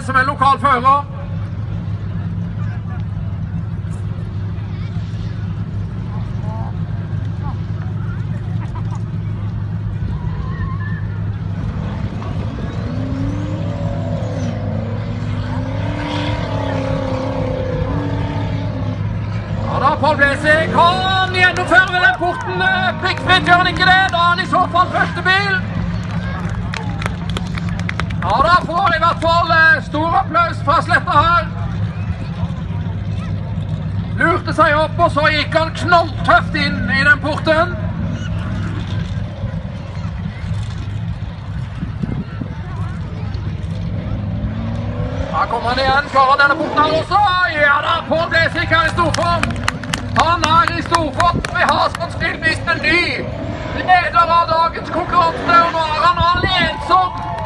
som en lokal fører. Pål Blesvik, han gjennomfører vel den porten prikkfritt, gjør han ikke det? Da er han i så fall første bil. Ja, da får i hvert fall stor applaus fra Sletta her. Lurte seg opp, og så gikk han knalltøft inn i den porten. Da kommer han igjen, klarer denne porten her også. Ja da, Pål Blesvik er i storform. Han er i storform. Vi har sannsynligvis en ny leder av dagens konkurranse, og nå er han alene som